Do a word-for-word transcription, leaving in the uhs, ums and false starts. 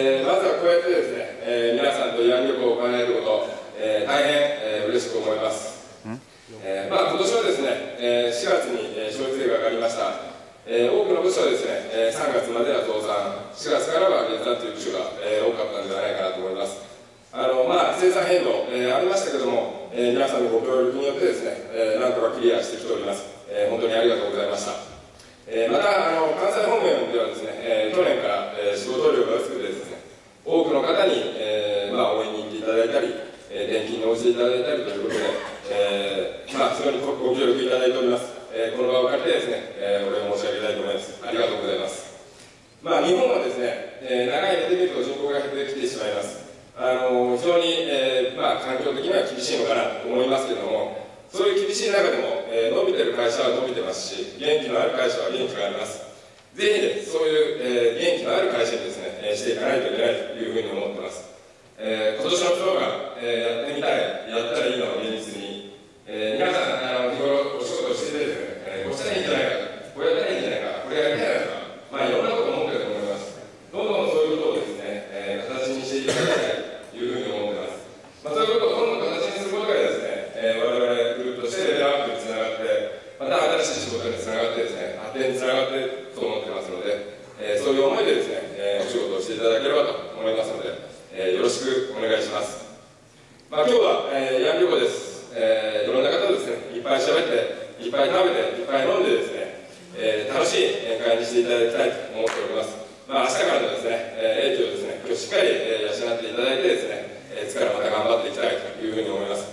えー、まずはこうやってですね、えー、皆さんと慰安旅行を行えること、えー、大変、えー、嬉しく思います。えーまあ、今年はですね、えー、しがつに、えー、消費税が上がりました。えー、多くの部署はですね、えー、さんがつまでは増産、しがつからは減産という部署が、えー、多かったんではないかなと思います。あのまあ、生産変動、えー、ありましたけれども、えー、皆さんのご協力によってですね、えー、なんとかクリアしてきております。えー、本当にありがとうございました。えー、またあの関西方面ではですね、えー、去年から、えー、仕事量が薄くてですね、多くの方に、えーまあ、応援に行っていただいたり、えー、転勤に応じていただいたりということで、えーまあ、非常にご協力いただいております。えー、この場を借りてですね、えー、お礼を申し上げたいと思います。ありがとうございます。まあ、日本はですね、えー、長い目で見ると人口が減ってきてしまいます。あの非常に、えーまあ、環境的には厳しいのかなと思いますけれども、そういう厳しい中でも、えー、伸びてる会社は伸びてますし、元気のある会社は元気があります。ぜひね、そういう、えー、元気のある会社にですね、えー、していかないといけないというふうに思っています。えー、今年のプログラム、えー、やってみたい、やったらいいのを現実に、えー、皆さん、あの日頃お仕事をしていてですね、えー、こうしたらいいんじゃないか、こうやったらいいんじゃないか、これやりたいなとか、まあいろんなこと思ってると思います。どんどんそういうことをですね、えー、形にしていただきたいというふうに思っています。まあ、そういうことをどんどん形にすることがですね、えー、我々グループとしてレベルアップにつながって、また新しい仕事につながってですね、発展につながっていくと思ってますので、えー、そういう思いでですね、えー、お仕事をしていただければと思いますので、えー、よろしくお願いします。まあ、今日は、えー、慰安旅行です。えー、いろんな方とですね、いっぱい喋って、いっぱい食べて、いっぱい飲んでですね、えー、楽しい宴会にしていただきたいと思っております。まあ、明日からのですね、えー、英気をですね、今日しっかり、えー、養っていただいてですね、えー、次からまた頑張っていきたいというふうに思います。